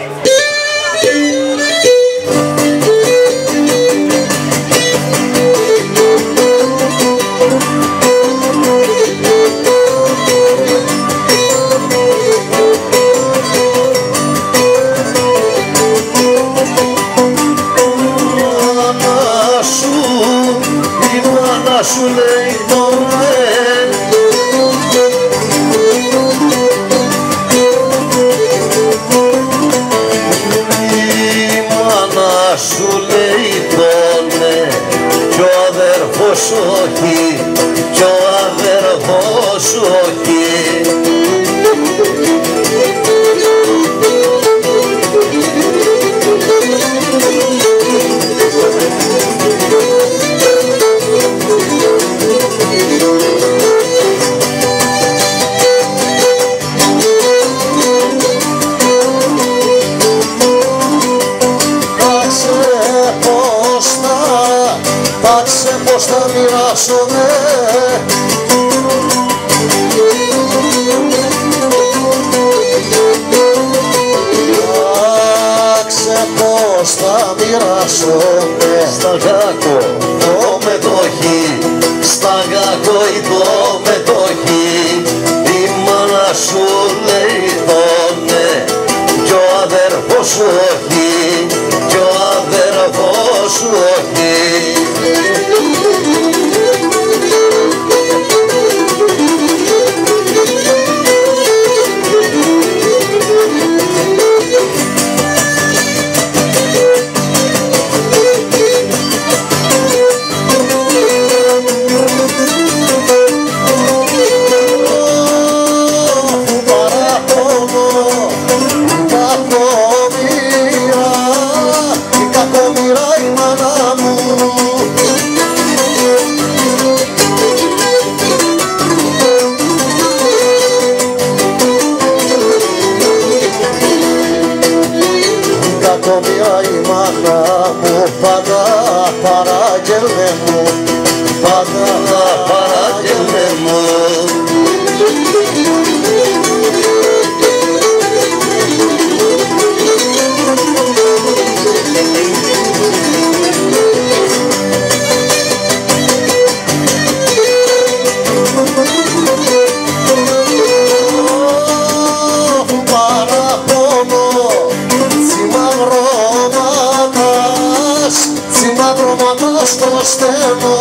Σου λέει το ναι, η μάνα σου λέει το ναι, κι ο αδερφός σου όχι, κι ο αδερφός σου όχι. Πώς θα μοιράσομαι άξε πώς θα μοιράσομαι στα γάκο το μετοχή, στα γάκο το μετοχή. Η μάνα σου λέει το ναι, κι ο αδερφός σου όχι, κι ο αδερφός σου όχι. Κακομοίρα η μάνα μου, πάντα παράγγελνε μου, πάντα παράγγελνε μου. Τσιμαγρώματα στο στένο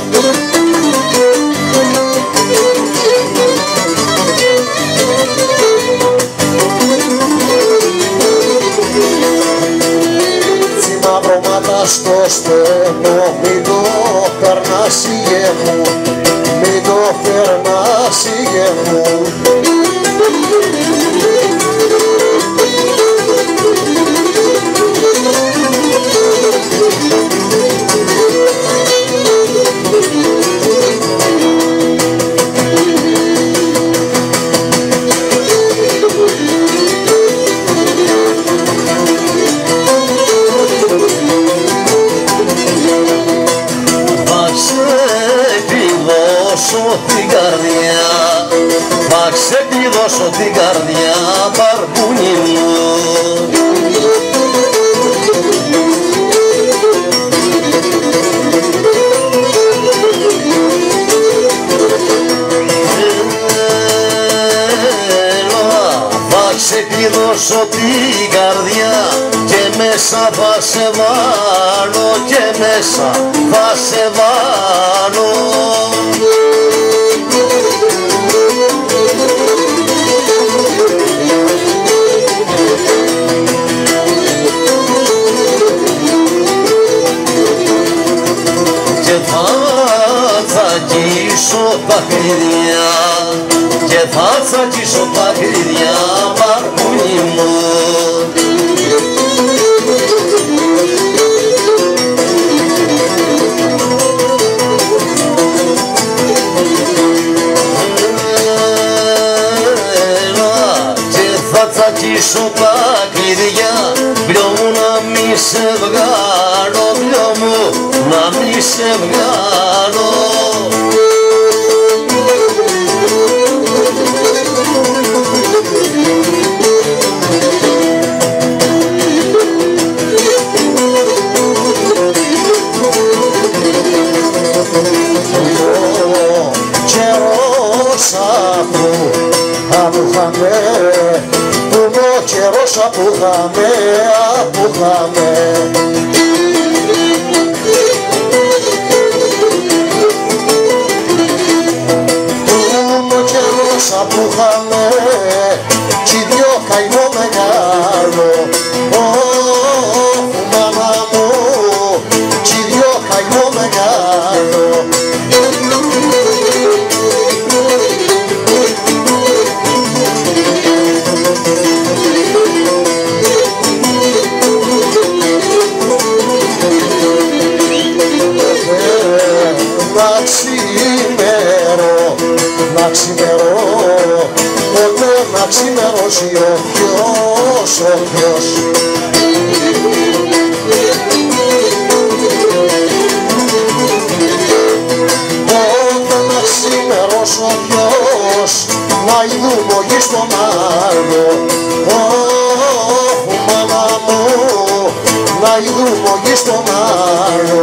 Τσιμαγρώματα στο στένο, μην το περνάς ηγέ μου, μην το περνάς ηγέ μου. Την καρδιά, θα ξεκλειδώσω την καρδιά, μπαρπούνι μου. Θα ξεκλειδώσω την καρδιά και μέσα θα σε βάλω, και μέσα θα σε βάλω. τσακίσω τα κλειδιά και θα τσακίσω τα κλειδιά, μπαρκούνι μου. Και θα τσακίσω τα κλειδιά, μπλιο μου να μη σε βγάλω, μπλιο μου να μη σε βγάλω. τόσα που είχαμε, Τούτο καιρός που είχαμε κι δυο καημό μεγάλο. Μάνα μου, κι δυο καημό μεγάλο. Να ξημερώ, ποτέ να ξημερώσει ο ποιος, Ποτέ να ξημερώσει ο ποιος, να ειδούμε ο γης τον άλλο. Μάνα μου, να ειδούμε ο γης τον άλλο.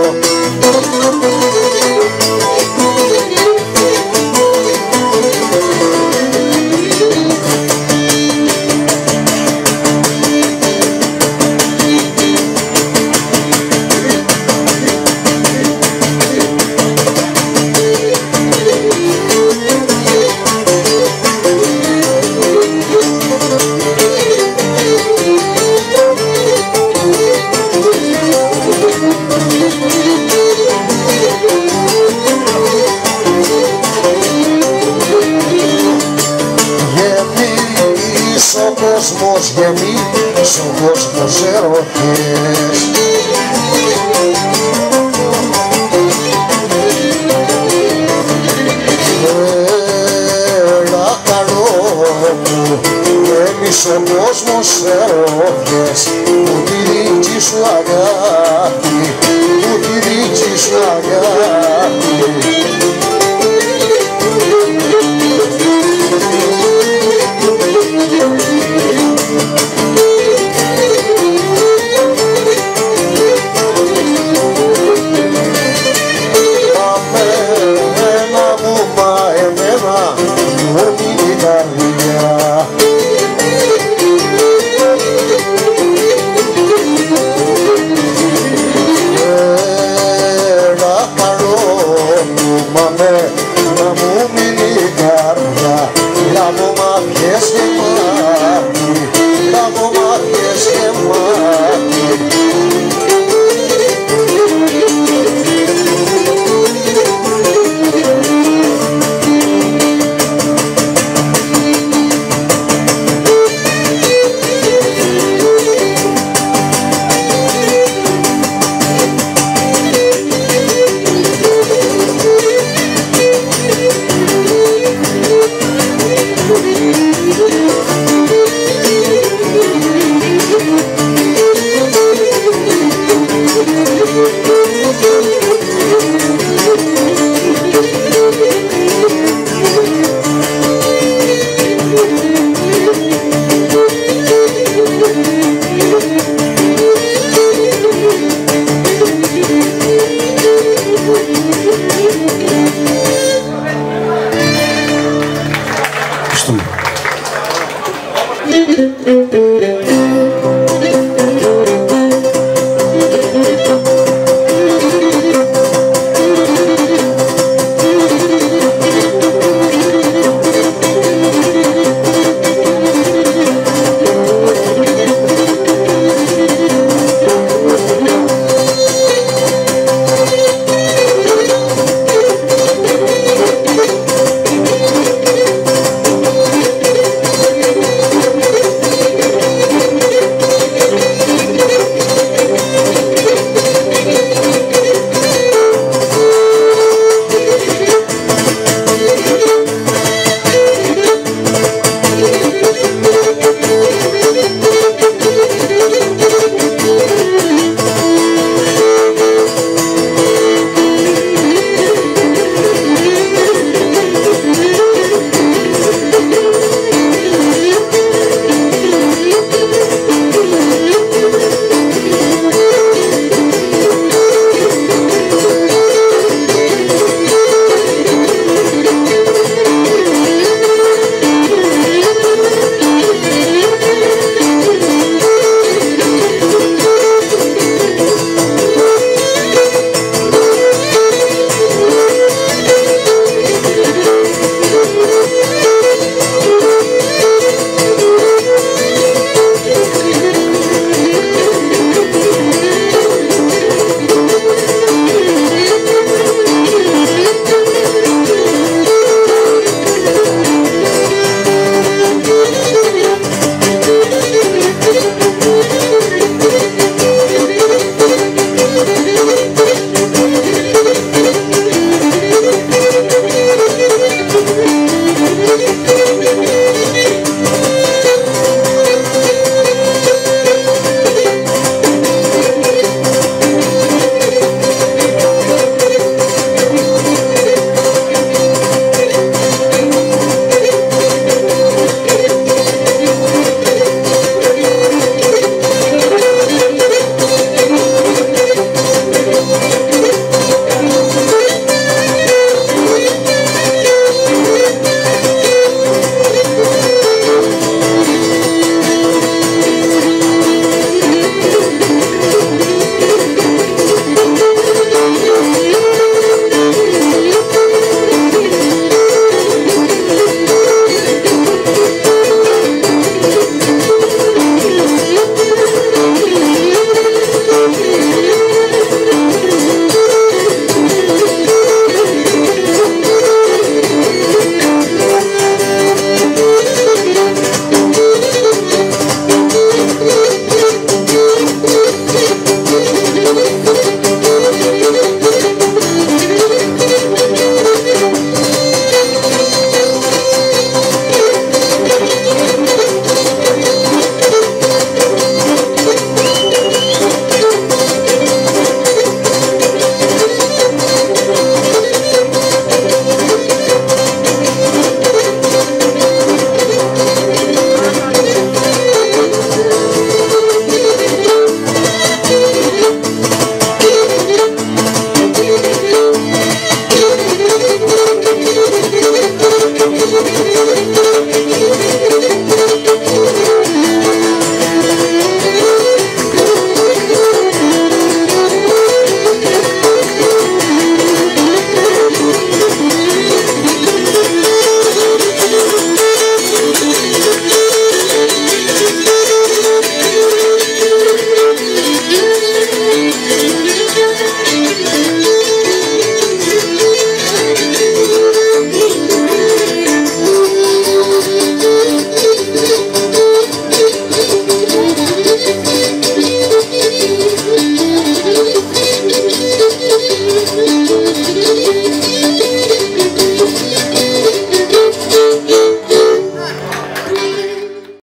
Ο κόσμος γεμίσει, ο κόσμος ερωτές. Έλα καλό μου, γέμισε ο κόσμος ερωτές. Μου τη δική σου αγάπη, μου τη δική σου αγάπη.